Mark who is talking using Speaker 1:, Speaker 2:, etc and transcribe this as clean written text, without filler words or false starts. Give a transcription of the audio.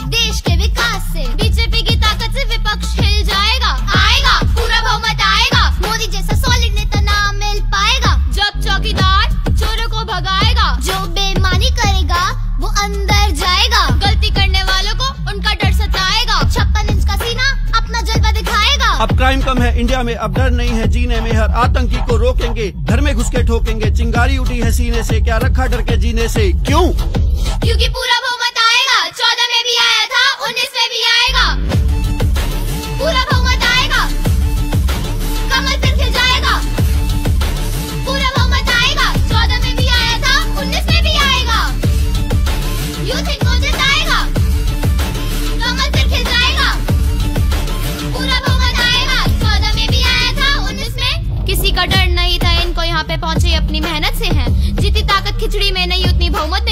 Speaker 1: देश के विकास से, बीजेपी की ताकत से विपक्ष हिल जाएगा, आएगा पूरा बहुमत आएगा, मोदी जैसा सॉलिड नेता ना मिल पाएगा, जब चौकीदार चोरों को भगाएगा, जो बेईमानी करेगा वो अंदर जाएगा, गलती करने वालों को उनका डर सताएगा, 56 इंच का सीना अपना जलवा दिखाएगा।
Speaker 2: अब क्राइम कम है इंडिया में, अब डर नहीं है जीने में, हर आतंकी को रोकेंगे, घर में घुस के ठोकेंगे, चिंगारी उठी है सीने से, क्या रखा डर के जीने से, क्यों?
Speaker 1: क्योंकि पूरा बहुमत आएगा, 14 में भी आया था, 19 में भी आएगा, पूरा बहुमत आएगा, कमल फिर खिल जाएगा, पूरा बहुमत आएगा, 14 में भी आया था, 19 में भी आएगा, यूथ इनको जिताएगा, कमल फिर खिल जाएगा, पूरा बहुमत आएगा, 14 में भी आया था, 19 में। किसी का डर नहीं था, इनको यहाँ पे पहुँचे अपनी मेहनत से हैं, जीती ताकत खिचड़ी में नहीं उतनी बहुमत